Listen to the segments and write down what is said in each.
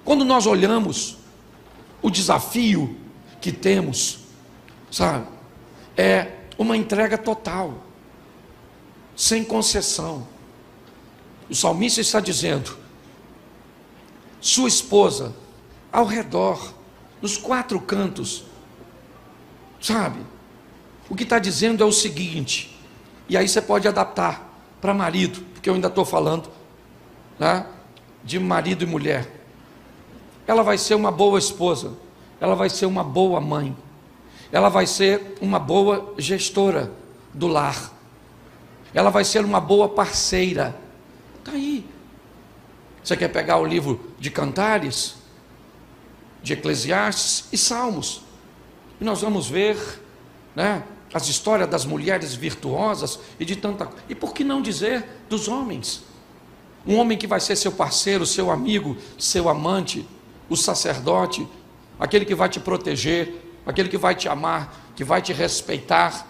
Quando nós olhamos o desafio que temos, sabe, é uma entrega total, sem concessão. O salmista está dizendo: sua esposa, ao redor, nos quatro cantos, sabe, o que está dizendo é o seguinte, e aí você pode adaptar para marido, porque eu ainda estou falando, né, de marido e mulher. Ela vai ser uma boa esposa, ela vai ser uma boa mãe, ela vai ser uma boa gestora do lar, ela vai ser uma boa parceira. Está aí. Você quer pegar o livro de Cantares, de Eclesiastes e Salmos, e nós vamos ver, né, as histórias das mulheres virtuosas e de tanta coisa. E por que não dizer dos homens? Um homem que vai ser seu parceiro, seu amigo, seu amante, o sacerdote, aquele que vai te proteger, aquele que vai te amar, que vai te respeitar.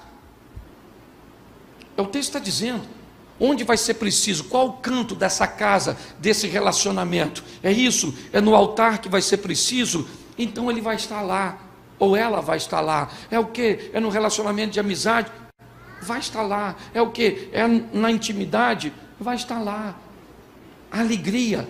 O texto está dizendo onde vai ser preciso, qual o canto dessa casa, desse relacionamento. É isso, é no altar que vai ser preciso, então ele vai estar lá, ou ela vai estar lá. É o que? É no relacionamento de amizade? Vai estar lá. É o que? É na intimidade? Vai estar lá. A alegria.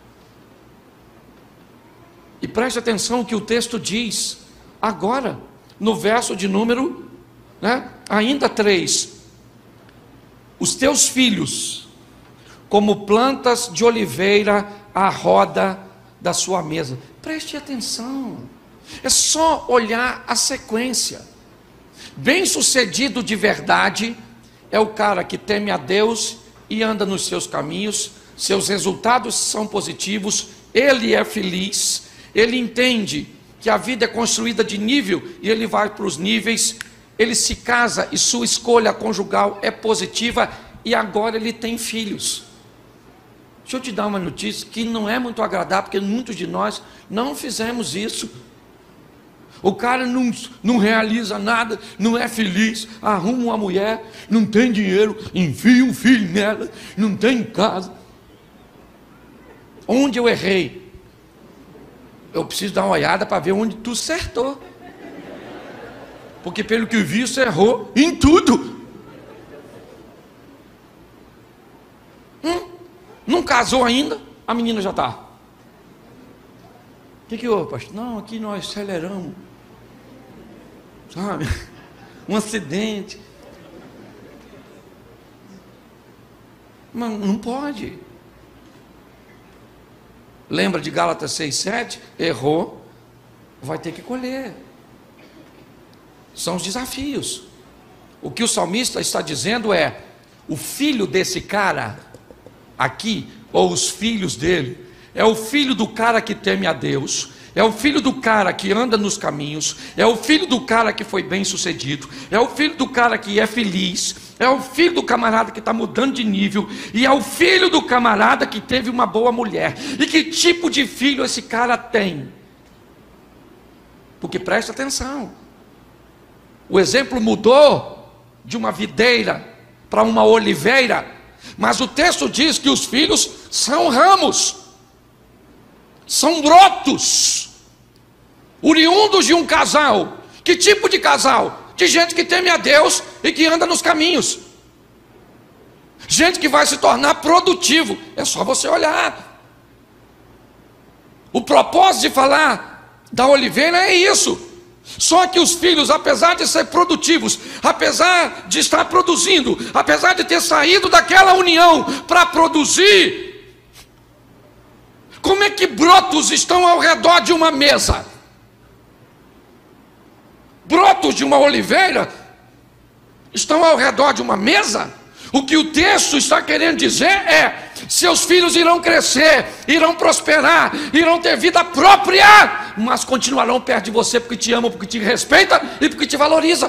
E preste atenção o que o texto diz agora, no verso de número, né, ainda 3. Os teus filhos, como plantas de oliveira à roda da sua mesa. Preste atenção. É só olhar a sequência. Bem-sucedido de verdade é o cara que teme a Deus e anda nos seus caminhos, seus resultados são positivos, ele é feliz, ele entende que a vida é construída de nível e ele vai para os níveis, ele se casa e sua escolha conjugal é positiva e agora ele tem filhos. Deixa eu te dar uma notícia que não é muito agradável, porque muitos de nós não fizemos isso. O cara não realiza nada, não é feliz, arruma uma mulher, não tem dinheiro, enfia um filho nela, não tem casa. Onde eu errei? Eu preciso dar uma olhada para ver onde tu acertou. Porque pelo que eu vi, você errou em tudo. Não casou ainda, a menina já está. O que houve, pastor? Não, aqui nós aceleramos. Sabe? Um acidente. Mas não pode. Lembra de Gálatas 6,7? Errou, vai ter que colher. São os desafios. O que o salmista está dizendo é: o filho desse cara aqui, ou os filhos dele, é o filho do cara que teme a Deus, é o filho do cara que anda nos caminhos, é o filho do cara que foi bem sucedido, é o filho do cara que é feliz, é o filho do camarada que está mudando de nível, e é o filho do camarada que teve uma boa mulher. E que tipo de filho esse cara tem? Porque presta atenção, o exemplo mudou de uma videira para uma oliveira, mas o texto diz que os filhos são ramos, são brotos, oriundos de um casal. Que tipo de casal? De gente que teme a Deus e que anda nos caminhos, gente que vai se tornar produtivo. É só você olhar. O propósito de falar da oliveira é isso. Só que os filhos, apesar de ser produtivos, apesar de estar produzindo, apesar de ter saído daquela união para produzir, como é que brotos estão ao redor de uma mesa? Brotos de uma oliveira estão ao redor de uma mesa? O que o texto está querendo dizer é: seus filhos irão crescer, irão prosperar, irão ter vida própria, mas continuarão perto de você porque te amam, porque te respeita e porque te valoriza.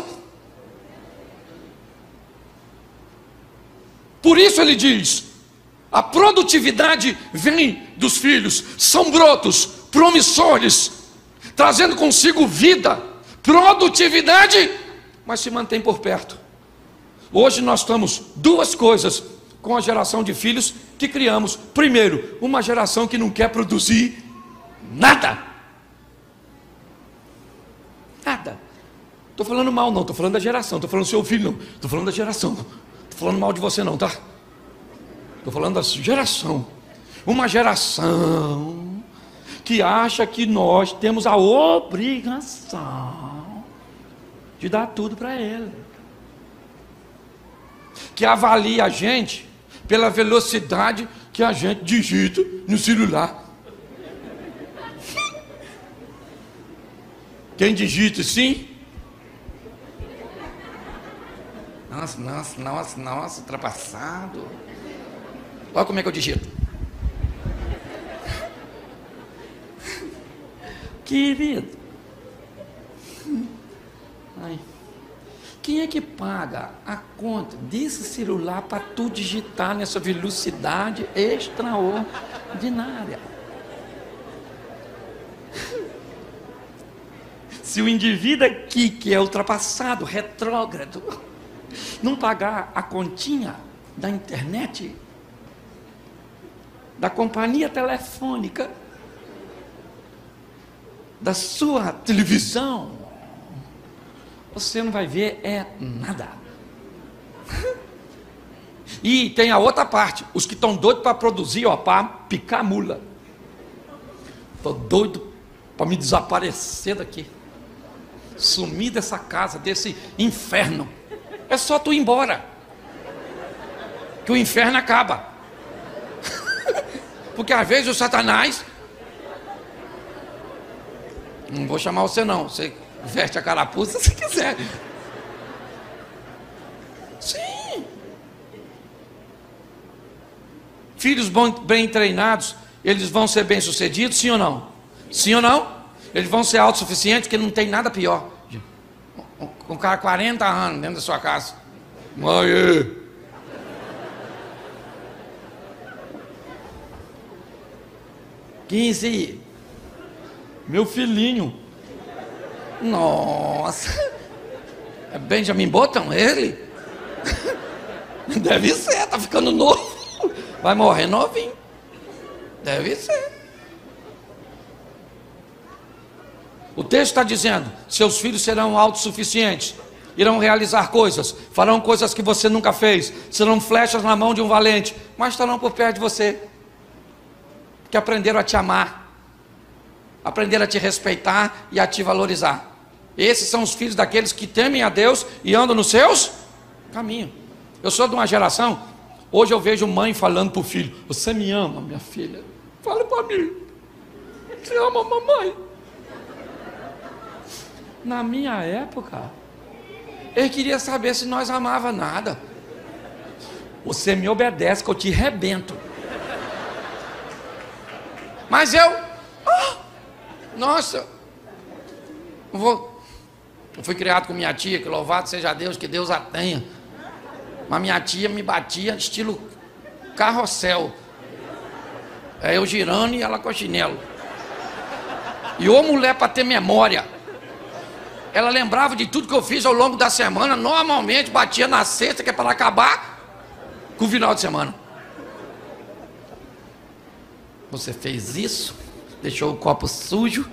Por isso ele diz: a produtividade vem dos filhos, são brotos promissores, trazendo consigo vida, produtividade, mas se mantém por perto. Hoje nós estamos duas coisas com a geração de filhos que criamos. Primeiro, uma geração que não quer produzir Nada. Nada. Estou falando mal não, estou falando da geração. Estou falando do seu filho não, estou falando da geração. Estou falando mal de você não, tá? Estou falando da geração. Uma geração que acha que nós temos a obrigação de dar tudo para ele. Que avalia a gente pela velocidade que a gente digita no celular. Quem digita sim? Nossa, ultrapassado. Olha como é que eu digito. Querido. Ai. Quem é que paga a conta desse celular para tu digitar nessa velocidade extraordinária? Se o indivíduo aqui, que é ultrapassado, retrógrado, não pagar a continha da internet, da companhia telefônica, da sua televisão, você não vai ver nada. E tem a outra parte, os que estão doidos para produzir, para picar mula. Estou doido para me desaparecer daqui, sumir dessa casa, desse inferno. É só tu ir embora, que o inferno acaba. Porque às vezes o Satanás, não vou chamar você não, você veste a carapuça se quiser. Sim. Filhos bem treinados, eles vão ser bem sucedidos, sim ou não? Sim ou não? Eles vão ser autossuficientes, porque não tem nada pior. Com um cara 40 anos dentro da sua casa. Mãe, 15, meu filhinho. Nossa, é Benjamin Button ele? Deve ser, tá ficando novo. Vai morrer novinho. Deve ser. O texto está dizendo: seus filhos serão autossuficientes, irão realizar coisas, farão coisas que você nunca fez, serão flechas na mão de um valente, mas estarão por perto de você, que aprenderam a te amar, aprenderam a te respeitar e a te valorizar. Esses são os filhos daqueles que temem a Deus e andam nos seus caminhos. Eu sou de uma geração, hoje eu vejo mãe falando para o filho: você me ama, minha filha? Fala para mim, você ama a mamãe? Na minha época, ele queria saber se nós amava nada. Você me obedece que eu te rebento. Mas eu, nossa, eu fui criado com minha tia, que louvado seja Deus, que Deus a tenha. Mas minha tia me batia estilo carrossel. É eu girando e ela com chinelo. E ô mulher para ter memória. Ela lembrava de tudo que eu fiz ao longo da semana. Normalmente batia na sexta, que é para acabar com o final de semana. Você fez isso? Deixou o copo sujo?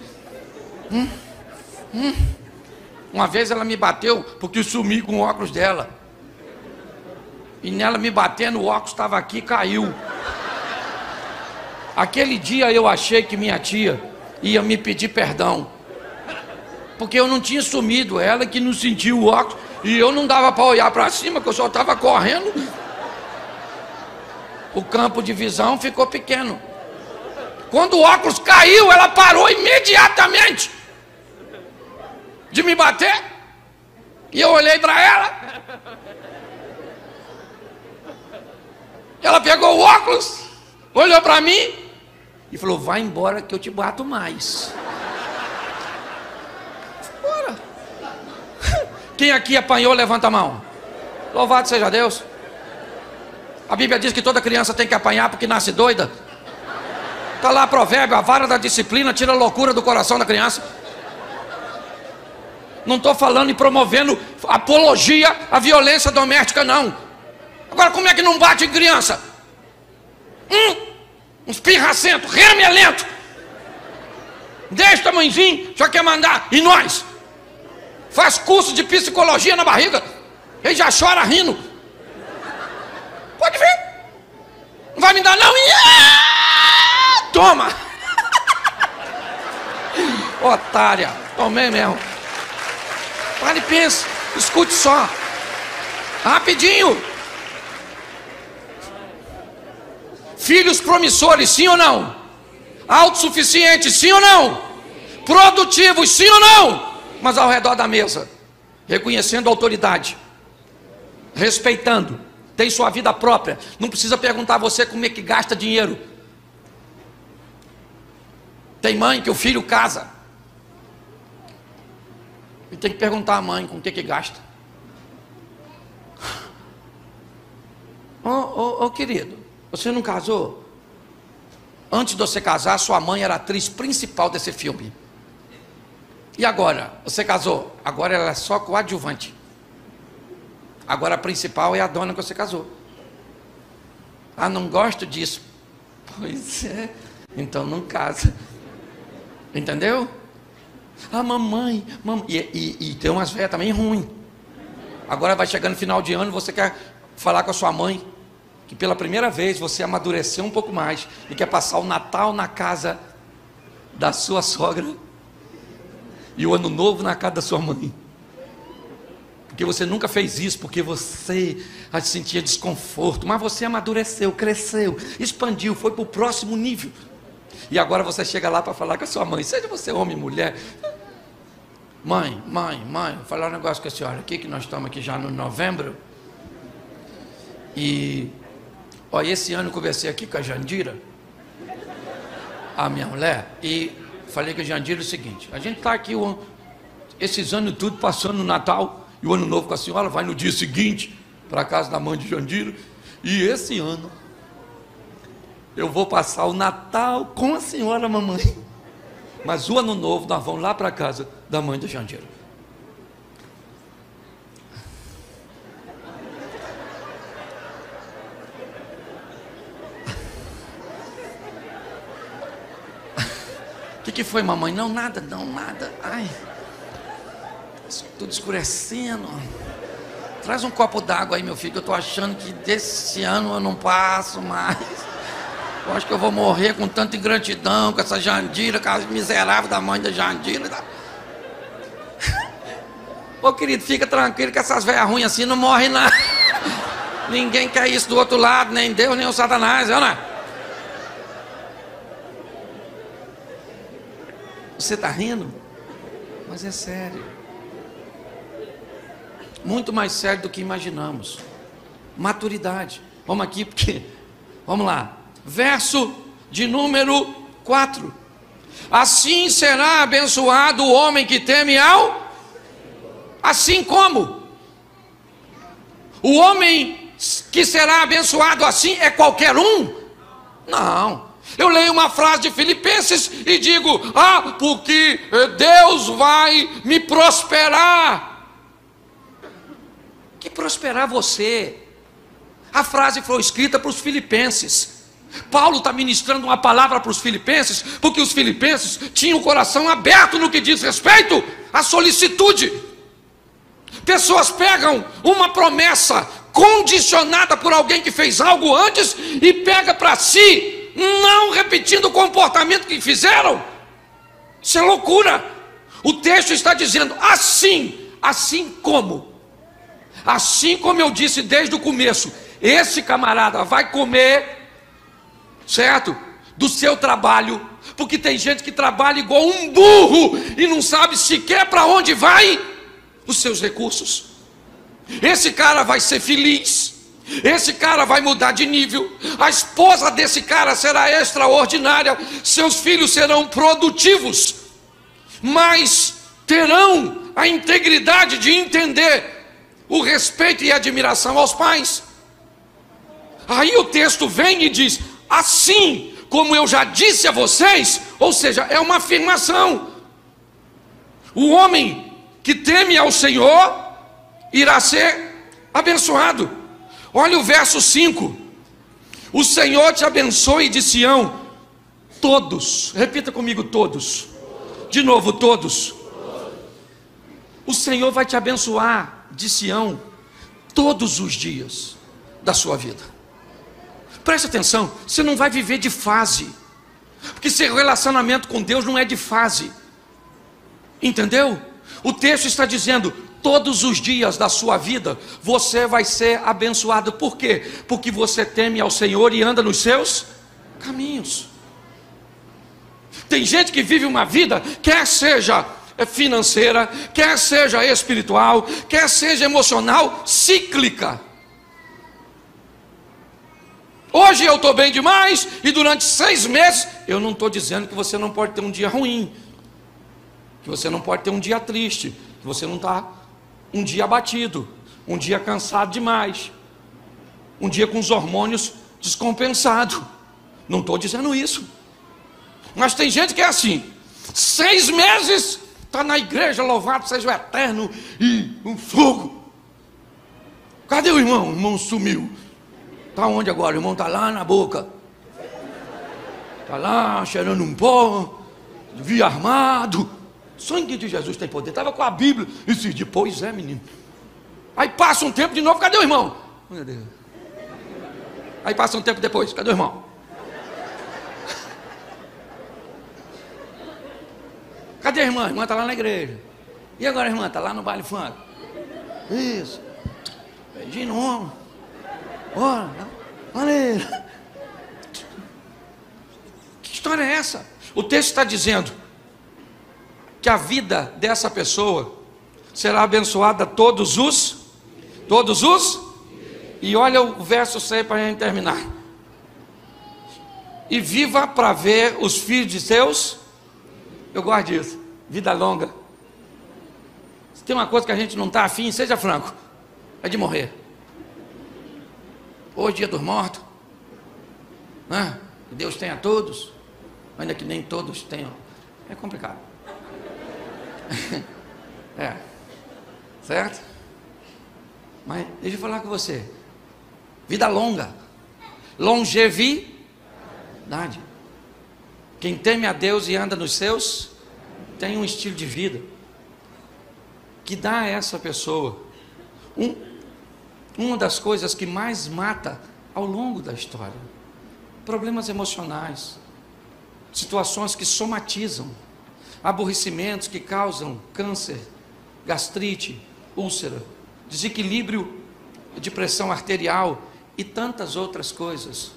Uma vez ela me bateu porque eu sumi com o óculos dela. E nela me batendo, o óculos estava aqui e caiu. Aquele dia eu achei que minha tia ia me pedir perdão, porque eu não tinha sumido, ela que não sentiu o óculos, e eu não dava para olhar para cima, que eu só estava correndo. O campo de visão ficou pequeno. Quando o óculos caiu, ela parou imediatamente de me bater, e eu olhei para ela. Ela pegou o óculos, olhou para mim e falou: vai embora que eu te bato mais. Bora. Quem aqui apanhou, levanta a mão. Louvado seja Deus. A Bíblia diz que toda criança tem que apanhar porque nasce doida. Está lá provérbio: a vara da disciplina tira a loucura do coração da criança. Não estou falando e promovendo apologia à violência doméstica, não. Agora, como é que não bate em criança? Um espirracento, remelento. Desse tamanhozinho, já quer mandar. E nós? Faz curso de psicologia na barriga. Ele já chora rindo. Pode ver. Não vai me dar não. Toma. Otária. Tomei mesmo. Para e pensa. Escute só. Rapidinho. Filhos promissores, sim ou não? Autossuficientes, sim ou não? Produtivos, sim ou não? Mas ao redor da mesa, reconhecendo a autoridade, respeitando, tem sua vida própria, não precisa perguntar a você como é que gasta dinheiro. Tem mãe que o filho casa e tem que perguntar à mãe com o que gasta. Querido, você não casou? Antes de você casar, sua mãe era a atriz principal desse filme. E agora? Você casou? Agora ela é só coadjuvante. Agora a principal é a dona que você casou. Ah, não gosto disso. Pois é. Então não casa. Entendeu? Ah, mamãe. E tem umas velhas também ruins. Agora vai chegando no final de ano e você quer falar com a sua mãe que pela primeira vez você amadureceu um pouco mais e quer passar o Natal na casa da sua sogra e o Ano Novo na casa da sua mãe. Porque você nunca fez isso, porque você sentia desconforto, mas você amadureceu, cresceu, expandiu, foi para o próximo nível. E agora você chega lá para falar com a sua mãe, seja você homem, mulher. Mãe, vou falar um negócio com a senhora aqui, que nós estamos aqui já no novembro. E, esse ano eu conversei aqui com a Jandira, a minha mulher, e falei com a Jandira o seguinte: a gente está aqui esses anos tudo passando no Natal e o Ano Novo com a senhora, vai no dia seguinte para a casa da mãe de Jandira, e esse ano eu vou passar o Natal com a senhora, mamãe, mas o Ano Novo nós vamos lá para a casa da mãe da Jandira. O que foi, mamãe? Não, nada. Ai, tudo escurecendo. Traz um copo d'água aí, meu filho, que eu estou achando que desse ano eu não passo mais. Eu acho que eu vou morrer com tanta ingratidão, com essa Jandira, com a miserável da mãe da Jandira. Ô querido, fica tranquilo que essas velhas ruins assim não morrem não. Ninguém quer isso do outro lado, nem Deus, nem o Satanás, não é? Você está rindo? Mas é sério. Muito mais sério do que imaginamos. Maturidade. Vamos aqui porque... Vamos lá. Verso de número 4. Assim será abençoado o homem que teme ao... Assim como? O homem que será abençoado assim é qualquer um? Não. Eu leio uma frase de Filipenses e digo: porque Deus vai me prosperar. Que prosperar você? A frase foi escrita para os filipenses. Paulo está ministrando uma palavra para os filipenses, porque os filipenses tinham o coração aberto no que diz respeito à solicitude. Pessoas pegam uma promessa condicionada por alguém que fez algo antes e pega para si, não repetindo o comportamento que fizeram. Isso é loucura. O texto está dizendo assim como eu disse desde o começo, esse camarada vai comer, certo, do seu trabalho, porque tem gente que trabalha igual um burro e não sabe sequer para onde vai os seus recursos. Esse cara vai ser feliz, esse cara vai mudar de nível, a esposa desse cara será extraordinária, seus filhos serão produtivos, mas terão a integridade de entender o respeito e a admiração aos pais. Aí o texto vem e diz: assim como eu já disse a vocês, ou seja, é uma afirmação. O homem que teme ao Senhor irá ser abençoado. Olha o verso 5. O Senhor te abençoe de Sião todos, repita comigo, todos, De novo, todos. O Senhor vai te abençoar de Sião todos os dias da sua vida. Preste atenção, você não vai viver de fase, porque seu relacionamento com Deus não é de fase, entendeu? O texto está dizendo, todos os dias da sua vida, você vai ser abençoado. Por quê? Porque você teme ao Senhor e anda nos seus caminhos. Tem gente que vive uma vida, quer seja financeira, quer seja espiritual, quer seja emocional, cíclica. Hoje eu estou bem demais, e durante 6 meses, eu não estou dizendo que você não pode ter um dia ruim, que você não pode ter um dia triste, que você não está um dia abatido, um dia cansado demais, um dia com os hormônios descompensados. Não estou dizendo isso. Mas tem gente que é assim, 6 meses, está na igreja, louvado seja o eterno, e um fogo. Cadê o irmão? O irmão sumiu. Está onde agora? O irmão está lá na boca. Está lá cheirando um pó, via armado. O sangue de Jesus tem poder. Estava com a Bíblia. E disse, depois menino. Aí passa um tempo de novo, cadê o irmão? Meu Deus. Aí passa um tempo depois, cadê o irmão? Cadê a irmã? A irmã está lá na igreja. E agora a irmã? Está lá no baile funk. Isso. Beijinho no ombro. Olha, maneira. Que história é essa? O texto está dizendo que a vida dessa pessoa será abençoada todos os, e olha o verso 6 para a gente terminar. E viva para ver os filhos de seus, eu gosto disso, vida longa. Se tem uma coisa que a gente não está afim, seja franco, é de morrer. Hoje, dia dos mortos, né? Deus tem a todos, ainda que nem todos tenham. É complicado. Certo? Mas deixa eu falar com você. Vida longa, longevidade. Quem teme a Deus e anda nos seus, tem um estilo de vida que dá a essa pessoa uma das coisas que mais mata ao longo da história: problemas emocionais, situações que somatizam, aborrecimentos que causam câncer, gastrite, úlcera, desequilíbrio de pressão arterial e tantas outras coisas.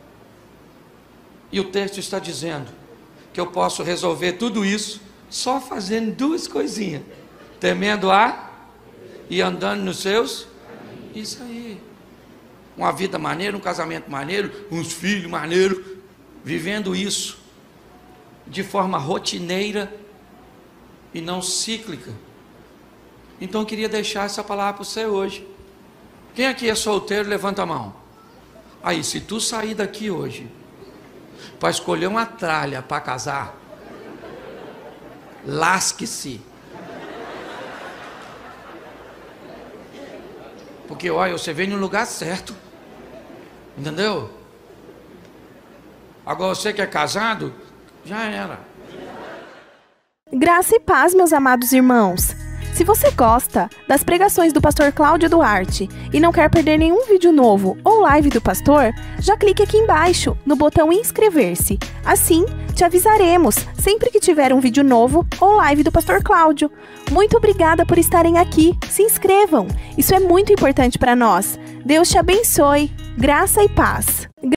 E o texto está dizendo que eu posso resolver tudo isso só fazendo 2 coisinhas: temendo e andando nos seus. Isso aí. Uma vida maneira, um casamento maneiro, uns filhos maneiros, vivendo isso de forma rotineira e não cíclica. Então eu queria deixar essa palavra para você hoje. Quem aqui é solteiro, levanta a mão. Aí, se tu sair daqui hoje para escolher uma tralha para casar, lasque-se. Porque, olha, você veio no lugar certo. Entendeu? Agora, você que é casado, já era. Graça e paz, meus amados irmãos. Se você gosta das pregações do pastor Cláudio Duarte e não quer perder nenhum vídeo novo ou live do pastor, já clique aqui embaixo no botão inscrever-se. Assim, te avisaremos sempre que tiver um vídeo novo ou live do pastor Cláudio. Muito obrigada por estarem aqui. Se inscrevam. Isso é muito importante para nós. Deus te abençoe. Graça e paz.